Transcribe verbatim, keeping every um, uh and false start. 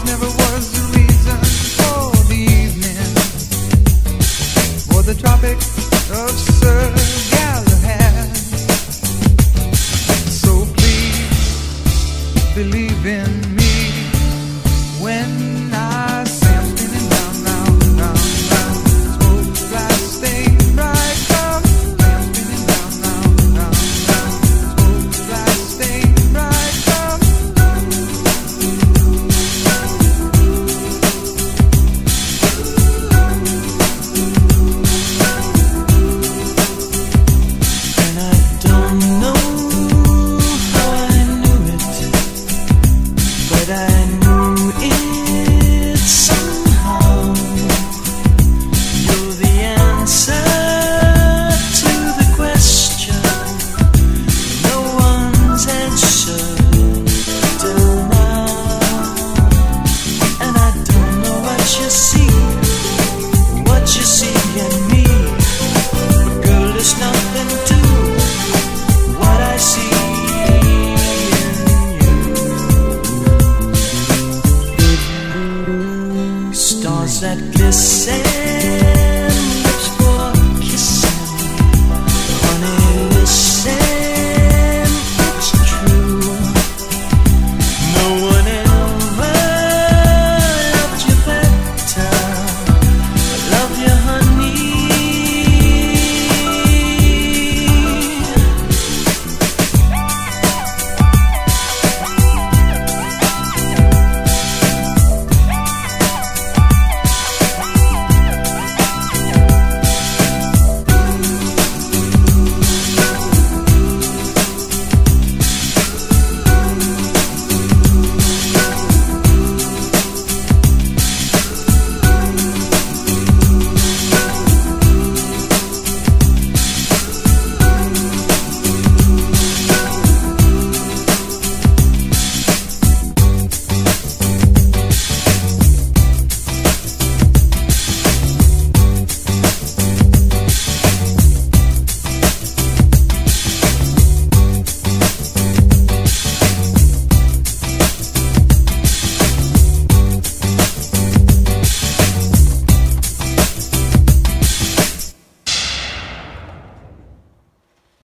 never was the reason for the evening, or the Tropics of Sir Galahad. So please believe in me when I say I'm spinning round, round, round, round. Smoke glass stay right from. I'm spinning round, round, round, round. Smoke glass stay right from. And I don't know how I knew it, but I knew it somehow. You're the answer to the question no one's answered till now. And I don't know what you see, what you see in me, but girl, there's nothing to what I see in you. Stars that glisten